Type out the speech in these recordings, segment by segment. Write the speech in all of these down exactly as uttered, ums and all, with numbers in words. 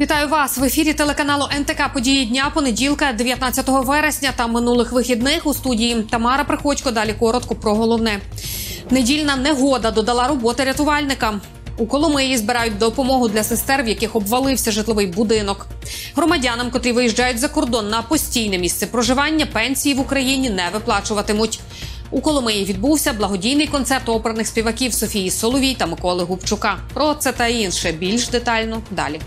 Вітаю вас! В ефірі телеканалу ен те ка «Події дня», понеділка, дев'ятнадцятого вересня та минулих вихідних. У студії Тамара Приходько. Далі коротко про головне. Недільна негода додала роботи рятувальникам. У Коломиї збирають допомогу для сестер, в яких обвалився житловий будинок. Громадянам, котрі виїжджають за кордон на постійне місце проживання, пенсії в Україні не виплачуватимуть. У Коломиї відбувся благодійний концерт оперних співаків Софії Соловій та Миколи Губчука. Про це та інше більш детально далі.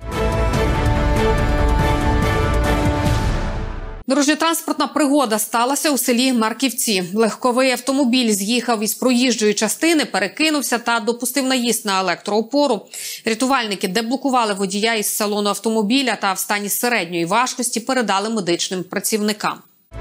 Дорожньо-транспортна пригода сталася у селі Марківці. Легковий автомобіль з'їхав із проїжджої частини, перекинувся та допустив наїзд на електроопору. Рятувальники деблокували водія із салону автомобіля та в стані середньої важкості передали медичним працівникам.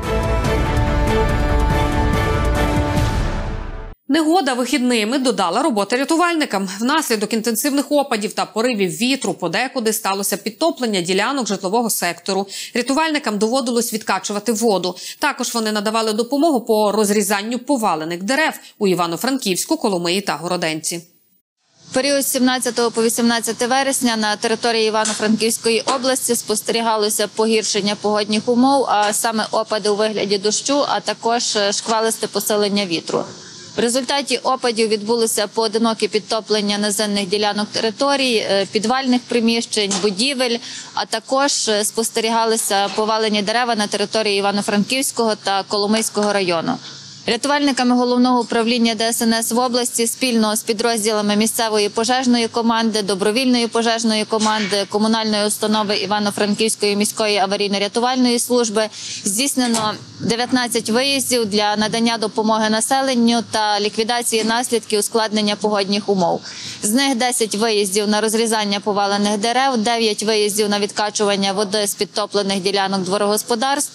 Негода вихідними додала роботи рятувальникам. Внаслідок інтенсивних опадів та поривів вітру подекуди сталося підтоплення ділянок житлового сектору. Рятувальникам доводилось відкачувати воду. Також вони надавали допомогу по розрізанню повалених дерев у Івано-Франківську, Коломиї та Городенці. В період з сімнадцятого по вісімнадцяте вересня на території Івано-Франківської області спостерігалося погіршення погодних умов, а саме опади у вигляді дощу, а також шквалисте посилення вітру. В результаті опадів відбулося поодинокі підтоплення наземних ділянок територій, підвальних приміщень, будівель, а також спостерігалися повалені дерева на території Івано-Франківського та Коломийського району. Рятувальниками Головного управління де ес ен ес в області спільно з підрозділами місцевої пожежної команди, добровільної пожежної команди, комунальної установи Івано-Франківської міської аварійно-рятувальної служби здійснено дев'ятнадцять виїздів для надання допомоги населенню та ліквідації наслідків ускладнення погодних умов. З них десять виїздів на розрізання повалених дерев, дев'ять виїздів на відкачування води з підтоплених ділянок дворогосподарств,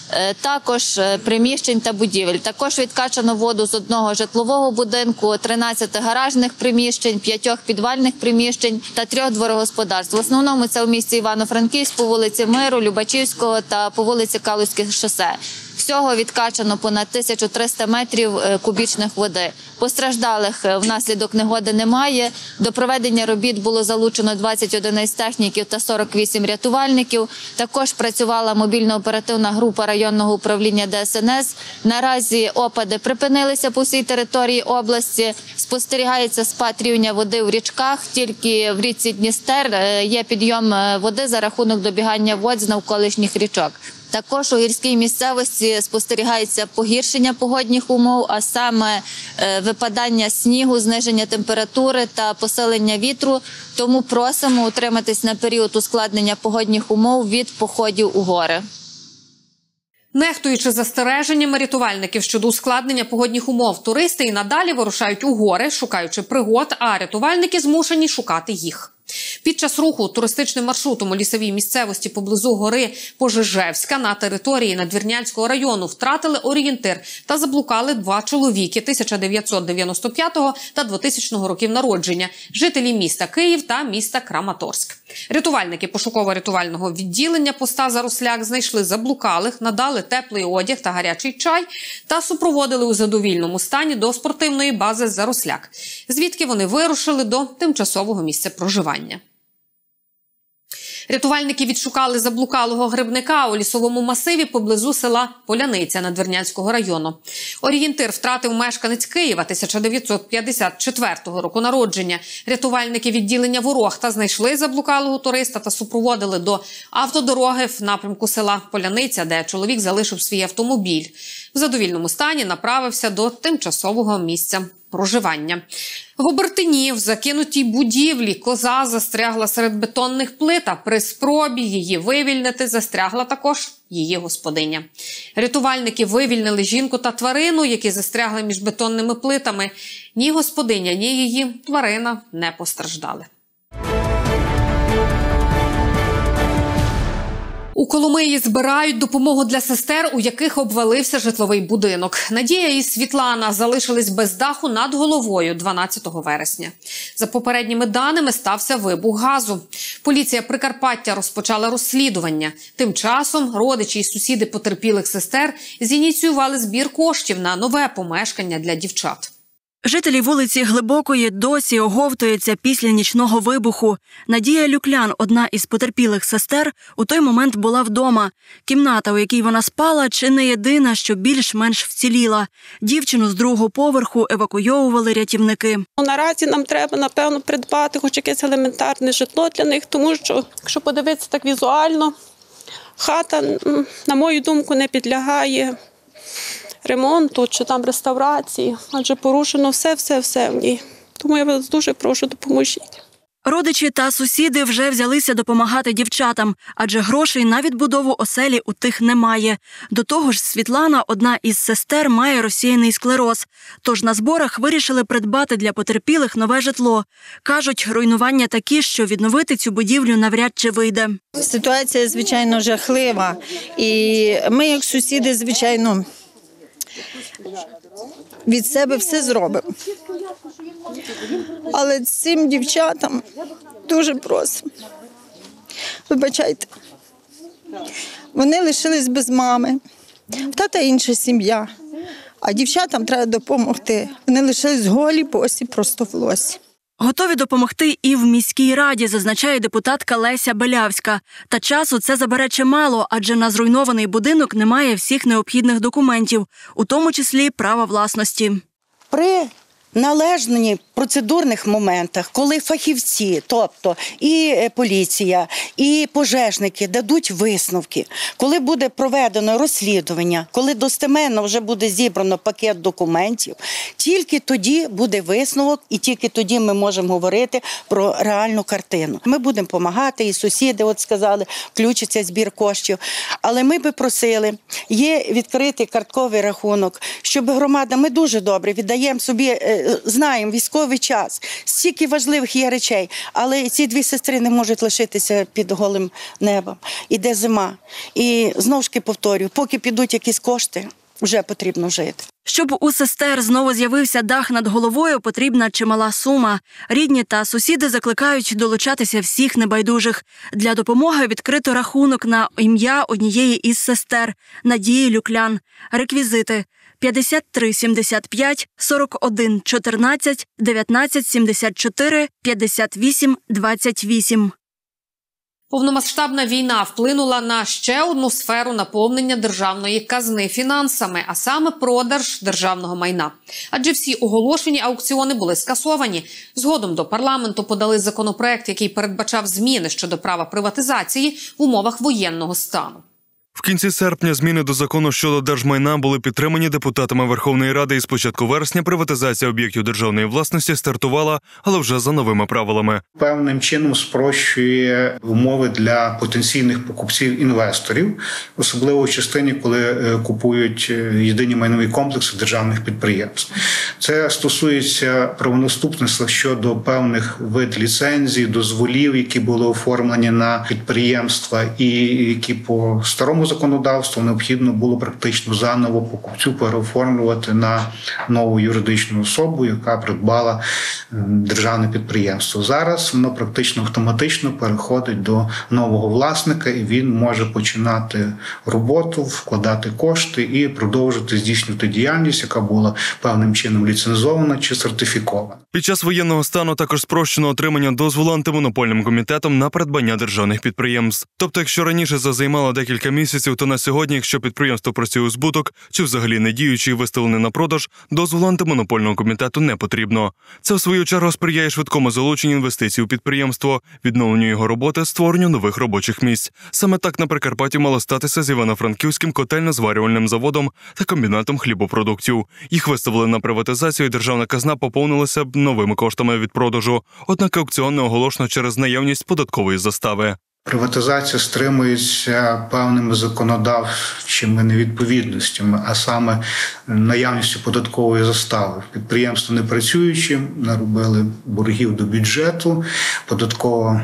також приміщень та будівель. Також відкачано воду з одного житлового будинку, тринадцяти гаражних приміщень, п'ятьох підвальних приміщень та трьох дворогосподарств. В основному це у місті Івано-Франківськ по вулиці Миру, Любачівського та по вулиці Калузьких шосе. Всього відкачано понад тисячу триста метрів кубічних води. Постраждалих внаслідок негоди немає. До проведення робіт було залучено двадцять одиниць техніків та сорок вісім рятувальників. Також працювала мобільно-оперативна група районного управління де ес ен ес. Наразі опади припинилися по всій території області. Спостерігається спад рівня води в річках. Тільки в річці Дністер є підйом води за рахунок добігання вод з навколишніх річок. Також у гірській місцевості спостерігається погіршення погодних умов, а саме випадання снігу, зниження температури та посилення вітру. Тому просимо утриматись на період ускладнення погодних умов від походів у гори. Нехтуючи застереженнями рятувальників щодо ускладнення погодних умов, туристи і надалі вирушають у гори, шукаючи пригод, а рятувальники змушені шукати їх. Під час руху туристичним маршрутом у лісовій місцевості поблизу гори Пожежевська на території Надвірнянського району втратили орієнтир та заблукали два чоловіки тисяча дев'ятсот дев'яносто п'ятого та двотисячного років народження, жителі міста Київ та міста Краматорськ. Рятувальники пошуково-рятувального відділення поста Заросляк знайшли заблукалих, надали теплий одяг та гарячий чай та супроводили у задовільному стані до спортивної бази Заросляк, звідки вони вирушили до тимчасового місця проживання. Рятувальники відшукали заблукалого грибника у лісовому масиві поблизу села Поляниця Надвірнянського району. Орієнтир втратив мешканець Києва тисяча дев'ятсот п'ятдесят четвертого року народження. Рятувальники відділення Ворохта знайшли заблукалого туриста та супроводили до автодороги в напрямку села Поляниця, де чоловік залишив свій автомобіль. В задовільному стані направився до тимчасового місця проживання. В Обертині, в закинутій будівлі, коза застрягла серед бетонних плит, а при спробі її вивільнити застрягла також її господиня. Рятувальники вивільнили жінку та тварину, які застрягли між бетонними плитами. Ні господиня, ні її тварина не постраждали. У Коломиї збирають допомогу для сестер, у яких обвалився житловий будинок. Надія і Світлана залишились без даху над головою дванадцятого вересня. За попередніми даними стався вибух газу. Поліція Прикарпаття розпочала розслідування. Тим часом родичі і сусіди потерпілих сестер зініціювали збір коштів на нове помешкання для дівчат. Жителі вулиці Глибокої досі оговтуються після нічного вибуху. Надія Люклян, одна із потерпілих сестер, у той момент була вдома. Кімната, у якій вона спала, чи не єдина, що більш-менш вціліла. Дівчину з другого поверху евакуйовували рятівники. Наразі нам треба, напевно, придбати хоч якесь елементарне житло для них, тому що, якщо подивитися так візуально, хата, на мою думку, не підлягає ремонту чи там реставрації, адже порушено все-все-все в ній. Тому я вас дуже прошу, допоможіть. Родичі та сусіди вже взялися допомагати дівчатам, адже грошей на відбудову оселі у тих немає. До того ж, Світлана, одна із сестер, має розсіяний склероз. Тож на зборах вирішили придбати для потерпілих нове житло. Кажуть, руйнування такі, що відновити цю будівлю навряд чи вийде. Ситуація, звичайно, жахлива. І ми, як сусіди, звичайно, від себе все зробимо. Але цим дівчатам дуже просимо. Вибачайте. Вони лишились без мами. В тата інша сім'я. А дівчатам треба допомогти. Вони лишились голі, босі, просто в лосі. Готові допомогти і в міській раді, зазначає депутатка Леся Белявська. Та часу це забере чимало, адже на зруйнований будинок немає всіх необхідних документів, у тому числі права власності. При належних процедурних моментах, коли фахівці, тобто і поліція, і пожежники дадуть висновки, коли буде проведено розслідування, коли достеменно вже буде зібрано пакет документів, тільки тоді буде висновок і тільки тоді ми можемо говорити про реальну картину. Ми будемо допомагати, і сусіди, от сказали, включиться збір коштів. Але ми би просили, є відкритий картковий рахунок, щоб громада, ми дуже добре віддаємо собі, знаємо, військовий час, стільки важливих є речей, але ці дві сестри не можуть лишитися під голим небом. Іде зима. І знову ж таки повторюю, поки підуть якісь кошти, вже потрібно жити. Щоб у сестер знову з'явився дах над головою, потрібна чимала сума. Рідні та сусіди закликають долучатися всіх небайдужих. Для допомоги відкрито рахунок на ім'я однієї із сестер – Надії Люклян. Реквізити – п'ятдесят три сімдесят п'ять сорок один чотирнадцять дев'ятнадцять сімдесят чотири п'ятдесят вісім двадцять вісім. Повномасштабна війна вплинула на ще одну сферу наповнення державної казни фінансами, а саме продаж державного майна. Адже всі оголошені аукціони були скасовані. Згодом до парламенту подали законопроект, який передбачав зміни щодо права приватизації в умовах воєнного стану. В кінці серпня зміни до закону щодо держмайна були підтримані депутатами Верховної Ради, і з початку вересня приватизація об'єктів державної власності стартувала, але вже за новими правилами. Певним чином спрощує умови для потенційних покупців-інвесторів, особливо в частині, коли купують єдині майнові комплекси державних підприємств. Це стосується правонаступництва щодо певних вид ліцензій, дозволів, які були оформлені на підприємства і які по старому законодавству необхідно було практично заново покупцю переоформлювати на нову юридичну особу, яка придбала державне підприємство. Зараз воно практично автоматично переходить до нового власника, і він може починати роботу, вкладати кошти і продовжити здійснювати діяльність, яка була певним чином ліцензована чи сертифікована. Під час воєнного стану також спрощено отримання дозволу антимонопольним комітетом на придбання державних підприємств. Тобто, якщо раніше це займало декілька місяців, то на сьогодні, якщо підприємство працює у збуток чи взагалі не діючи і виставлене на продаж, дозволу антимонопольного комітету не потрібно. Це, в свою чергу, сприяє швидкому залученню інвестицій у підприємство, відновленню його роботи, створенню нових робочих місць. Саме так на Прикарпатті мало статися з Івано-Франківським котельно-зварювальним заводом та комбінатом хлібопродуктів. Їх виставили на приватизацію, і державна казна поповнилася б новими коштами від продажу. Однак аукціон не оголошено через наявність податкової застави. Приватизація стримується певними законодавчими невідповідностями, а саме наявністю податкової застави. Підприємство не працюючи, наробили боргів до бюджету, податкова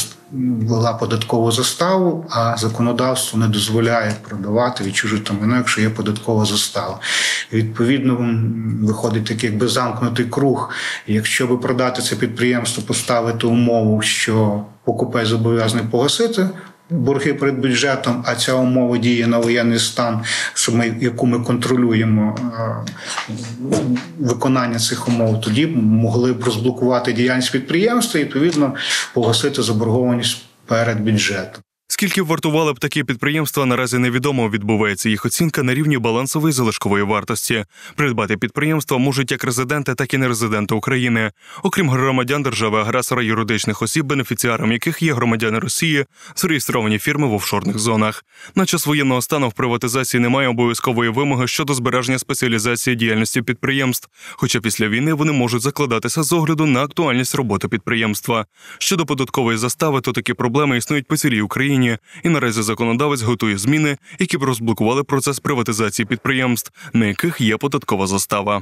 ввела податкову заставу, а законодавство не дозволяє продавати відчужити майно, якщо є податкова застава. Відповідно, виходить такий якби замкнутий круг. Якщо би продати це підприємство, поставити умову, що покупець зобов'язаний погасити борги перед бюджетом, а ця умова діє на воєнний стан, що ми, яку ми контролюємо виконання цих умов, тоді могли б розблокувати діяльність підприємства і, відповідно, погасити заборгованість перед бюджетом. Скільки б вартували б такі підприємства, наразі невідомо. Відбувається їх оцінка на рівні балансової залишкової вартості. Придбати підприємства можуть як резиденти, так і нерезиденти України. Окрім громадян держави-агресора, юридичних осіб, бенефіціаром яких є громадяни Росії, зареєстровані фірми в офшорних зонах. На час воєнного стану в приватизації немає обов'язкової вимоги щодо збереження спеціалізації діяльності підприємств, хоча після війни вони можуть закладатися з огляду на актуальність роботи підприємства. Щодо податкової застави, то такі проблеми існують по цілій Україні. І наразі законодавець готує зміни, які б розблокували процес приватизації підприємств, на яких є податкова застава.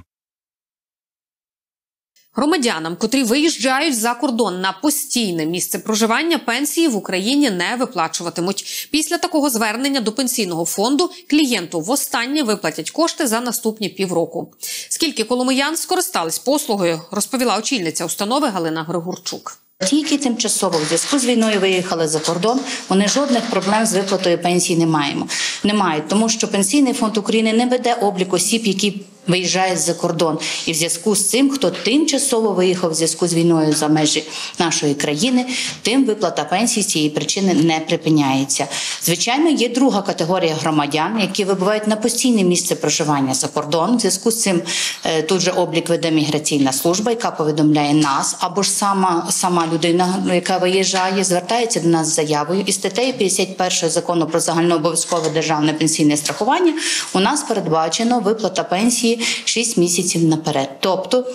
Громадянам, котрі виїжджають за кордон на постійне місце проживання, пенсії в Україні не виплачуватимуть. Після такого звернення до пенсійного фонду клієнту востаннє виплатять кошти за наступні півроку. Скільки коломиян скористались послугою, розповіла очільниця установи Галина Григорчук. Ті, які тимчасово в зв'язку з війною виїхали за кордон, вони жодних проблем з виплатою пенсії не маємо. Не мають, тому що Пенсійний фонд України не веде облік осіб, які виїжджають за кордон. І в зв'язку з цим, хто тимчасово виїхав в зв'язку з війною за межі нашої країни, тим виплата пенсії з цієї причини не припиняється. Звичайно, є друга категорія громадян, які вибувають на постійне місце проживання за кордон. В зв'язку з цим тут же облік веде міграційна служба, яка повідомляє нас, або ж сама, сама людина, яка виїжджає, звертається до нас з заявою. І статтею п'ятдесят першої Закону про загальнообов'язкове державне пенсійне страхування у нас передбачено виплата пенсії шість місяців наперед. Тобто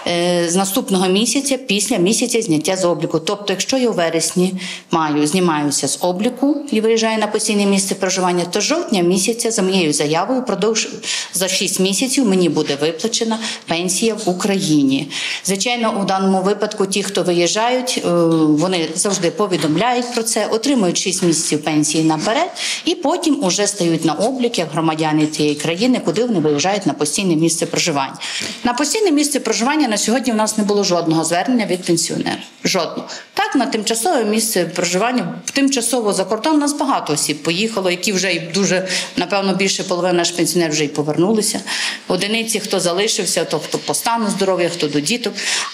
з наступного місяця, після місяця зняття з обліку. Тобто, якщо я у вересні маю, знімаюся з обліку і виїжджаю на постійне місце проживання, то жовтня місяця за моєю заявою продовж за шість місяців мені буде виплачена пенсія в Україні. Звичайно, у даному випадку ті, хто виїжджають, вони завжди повідомляють про це, отримують шість місяців пенсії наперед і потім уже стають на облік як громадяни тієї країни, куди вони виїжджають на постійне місце проживання. На постійне місце проживання на сьогодні в нас не було жодного звернення від пенсіонерів. Жодного. Так, на тимчасове місце проживання, тимчасово за кордон, у нас багато осіб поїхало, які вже й дуже, напевно, більше половини наших пенсіонерів вже й повернулися. Одиниці, хто залишився, то хто по стану здоров'я, хто до діток.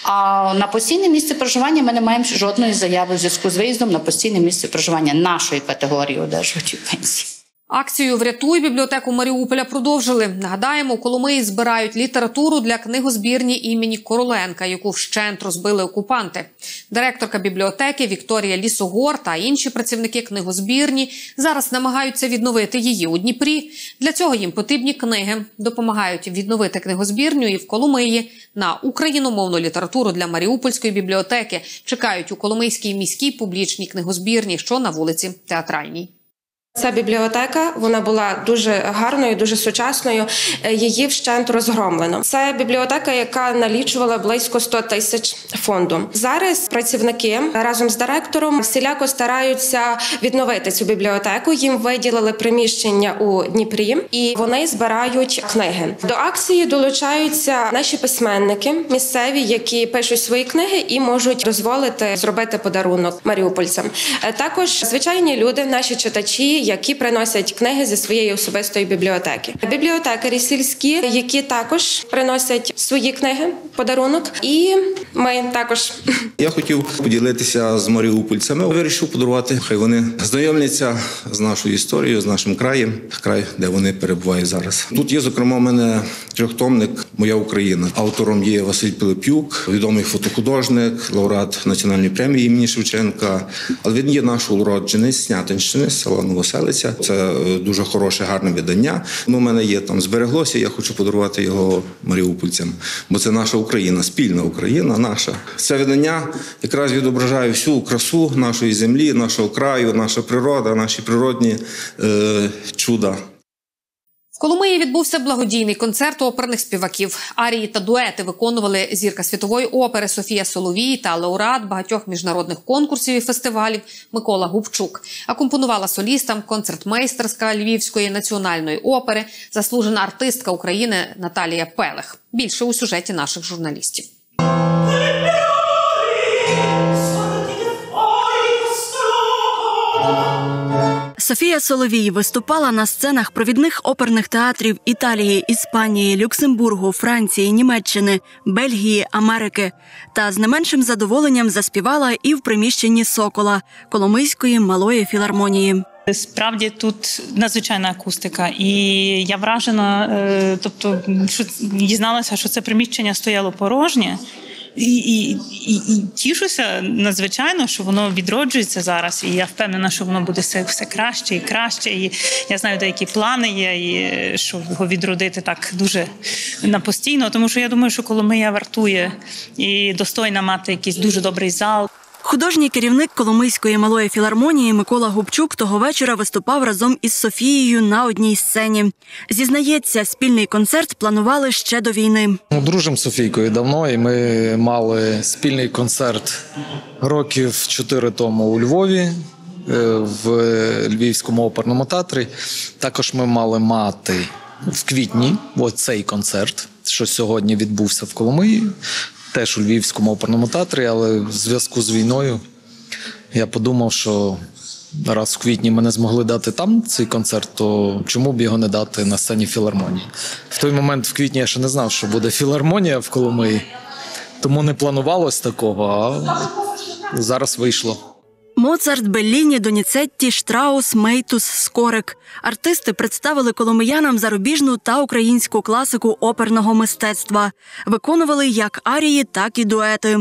А на постійне місце проживання ми не маємо жодної заяви в зв'язку з виїздом на постійне місце проживання нашої категорії одержувачів пенсії. Акцію «Врятуй бібліотеку Маріуполя» продовжили. Нагадаємо, у Коломиї збирають літературу для книгозбірні імені Короленка, яку вщент розбили окупанти. Директорка бібліотеки Вікторія Лісогор та інші працівники книгозбірні зараз намагаються відновити її у Дніпрі. Для цього їм потрібні книги. Допомагають відновити книгозбірню і в Коломиї. На україномовну літературу для Маріупольської бібліотеки чекають у Коломийській міській публічній книгозбірні, що на вулиці Театральній. Ця бібліотека, вона була дуже гарною, дуже сучасною, її вщент розгромлено. Це бібліотека, яка налічувала близько сто тисяч фонду. Зараз працівники разом з директором всіляко стараються відновити цю бібліотеку. Їм виділили приміщення у Дніпрі і вони збирають книги. До акції долучаються наші письменники місцеві, які пишуть свої книги і можуть дозволити зробити подарунок маріупольцям. Також звичайні люди, наші читачі, які приносять книги зі своєї особистої бібліотеки. Бібліотекарі сільські, які також приносять свої книги, подарунок, і ми також. Я хотів поділитися з маріупольцями. Вирішив подарувати, хай вони знайомляться з нашою історією, з нашим краєм, край, де вони перебувають зараз. Тут є, зокрема, у мене трьохтомник «Моя Україна». Автором є Василь Пилипюк, відомий фотохудожник, лауреат національної премії імені Шевченка. Але він є наш уродженець з Снятинщини, з села Новоселиця. Це дуже хороше, гарне видання. Ну, у мене є там, збереглося, я хочу подарувати його маріупольцям. Бо це наша Україна, спільна Україна, наша. Це видання якраз відображає всю красу нашої землі, нашого краю, наша природа, наші природні е, чуда. В Коломиї відбувся благодійний концерт оперних співаків. Арії та дуети виконували зірка світової опери Софія Соловій та лауреат багатьох міжнародних конкурсів і фестивалів Микола Губчук. Акомпонувала солістам концертмейстерська Львівської національної опери, заслужена артистка України Наталія Пелех. Більше у сюжеті наших журналістів. Thank you. Софія Соловій виступала на сценах провідних оперних театрів Італії, Іспанії, Люксембургу, Франції, Німеччини, Бельгії, Америки. Та з не меншим задоволенням заспівала і в приміщенні «Сокола» Коломийської малої філармонії. Справді тут надзвичайна акустика, і я вражена, тобто, що дізналася, що це приміщення стояло порожнє. І, і, і, і тішуся надзвичайно, що воно відроджується зараз, і я впевнена, що воно буде все, все краще і краще. І я знаю, деякі плани є, і що його відродити так дуже на постійно, тому що я думаю, що Коломия вартує і достойна мати якийсь дуже добрий зал. Художній керівник Коломийської малої філармонії Микола Губчук того вечора виступав разом із Софією на одній сцені. Зізнається, спільний концерт планували ще до війни. Дружимо з Софійкою давно, і ми мали спільний концерт років чотири тому у Львові, в Львівському оперному театрі. Також ми мали мати в квітні оцей концерт, що сьогодні відбувся в Коломиї. Теж у Львівському оперному театрі, але в зв'язку з війною я подумав, що раз в квітні ми не змогли дати там цей концерт, то чому б його не дати на сцені філармонії? В той момент в квітні я ще не знав, що буде філармонія в Коломиї, тому не планувалось такого, а зараз вийшло. Моцарт, Белліні, Доніцетті, Штраус, Мейтус, Скорик. Артисти представили коломиянам зарубіжну та українську класику оперного мистецтва. Виконували як арії, так і дуети.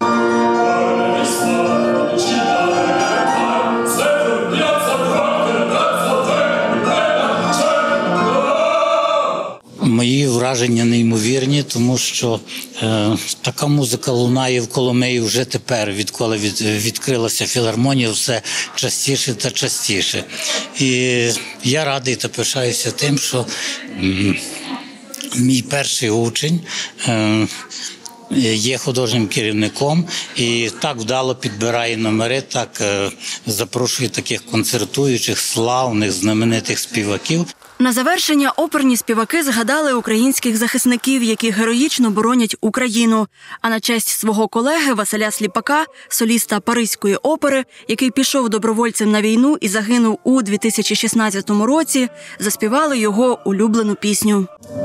Мої враження неймовірні, тому що е, така музика лунає в Коломиї вже тепер, відколи від, відкрилася філармонія, все частіше та частіше. І я радий та пишаюся тим, що м, мій перший учень е, є художнім керівником і так вдало підбирає номери, так е, запрошує таких концертуючих, славних, знаменитих співаків. На завершення оперні співаки згадали українських захисників, які героїчно боронять Україну. А на честь свого колеги Василя Сліпака, соліста Паризької опери, який пішов добровольцем на війну і загинув у дві тисячі шістнадцятому році, заспівали його улюблену пісню.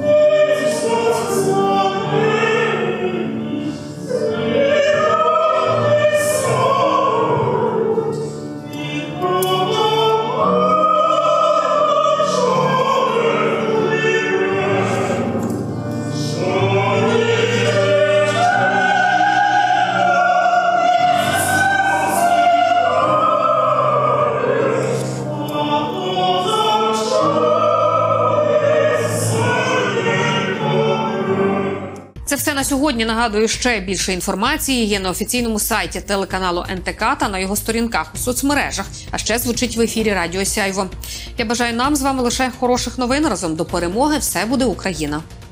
Це все на сьогодні. Нагадую, ще більше інформації є на офіційному сайті телеканалу ен те ка та на його сторінках у соцмережах. А ще звучить в ефірі Радіо Сяйво. Я бажаю нам з вами лише хороших новин. Разом до перемоги. Все буде Україна.